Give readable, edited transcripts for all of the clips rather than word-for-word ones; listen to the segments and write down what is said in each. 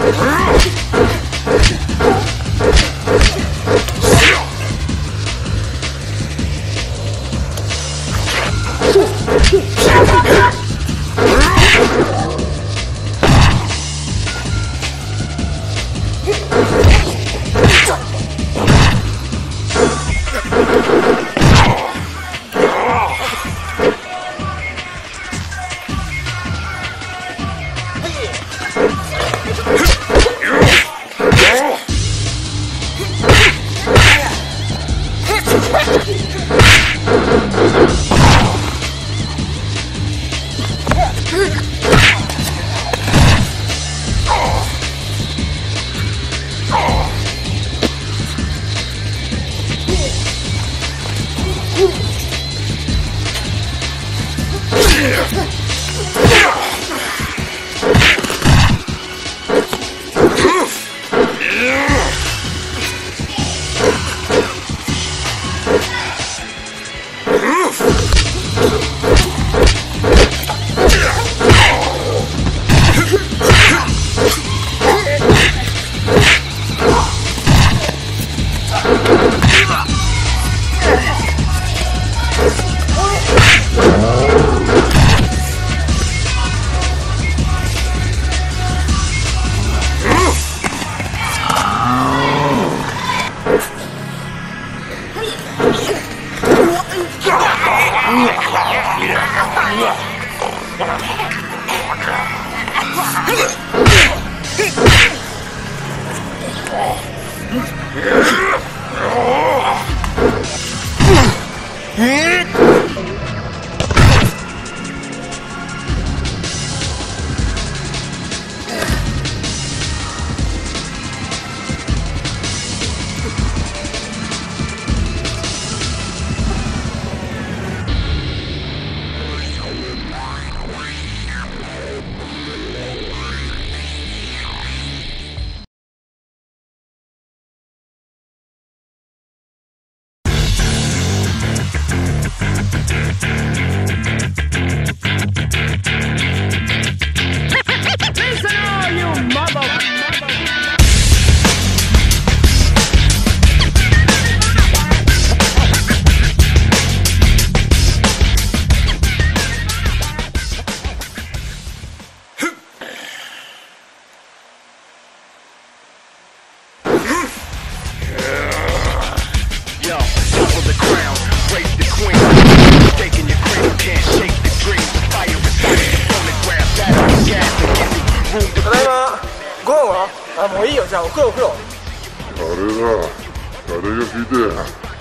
もういいよ、じゃあお風呂お風呂。 あれだ、誰が聞いてや。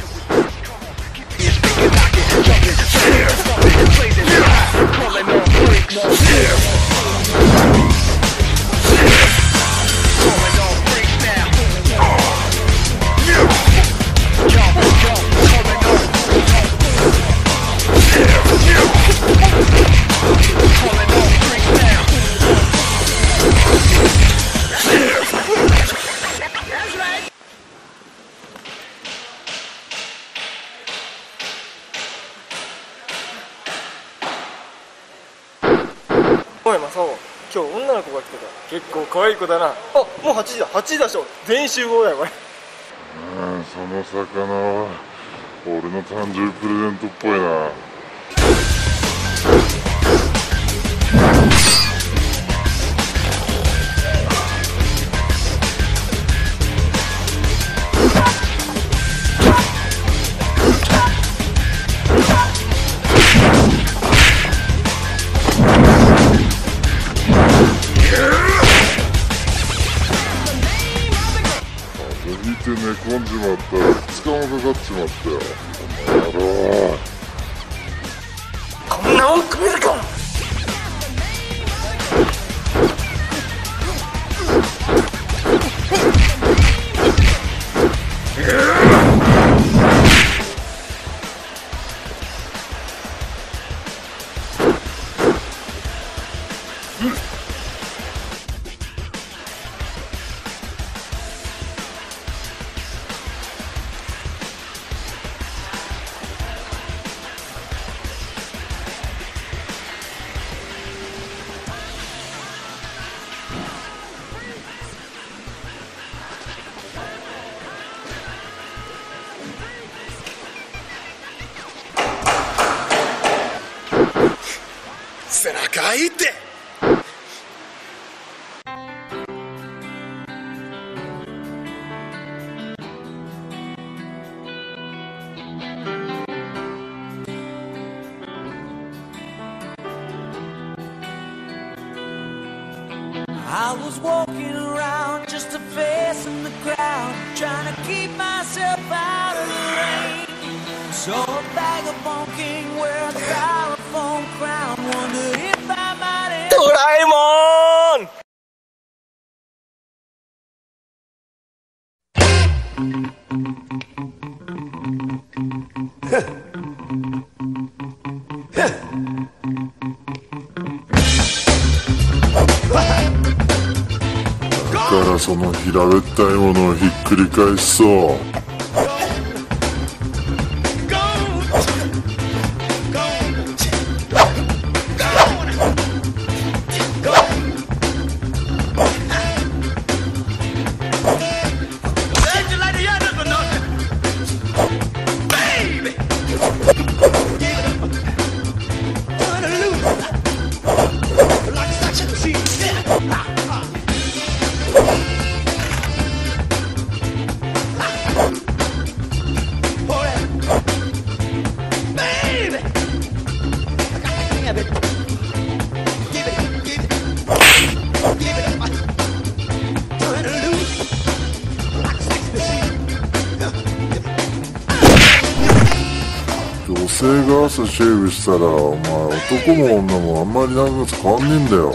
おいマサオ、今日女の子が来てた。結構可愛い子だな。あ、もう8時だ、8時だしょ。全員集合だよこれ。 その魚は俺の誕生日プレゼントっぽいな。寝込んじまったら2日もかかっちまったよ、この野郎。 こんな文句見るか。 かいて。 I was walking around just a face in the crowd, trying to keep myself out of the rain. Saw a vagabond king wear a styrofoam crown, wonder if I might ドラえもん。 だからその平べったいものをひっくり返しそう。女性が朝シェーブしたらお前男も女もあんまりなんか変わんねえんだよ。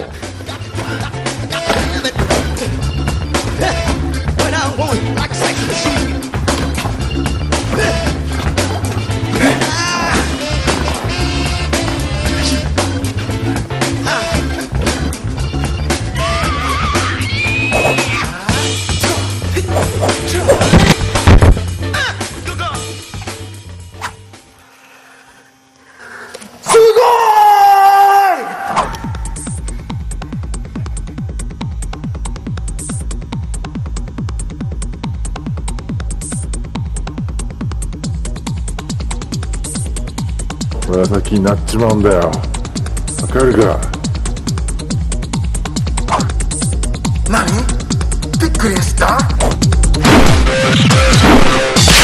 紫になっちまうんだよ。わかるか？ 何？びっくりした？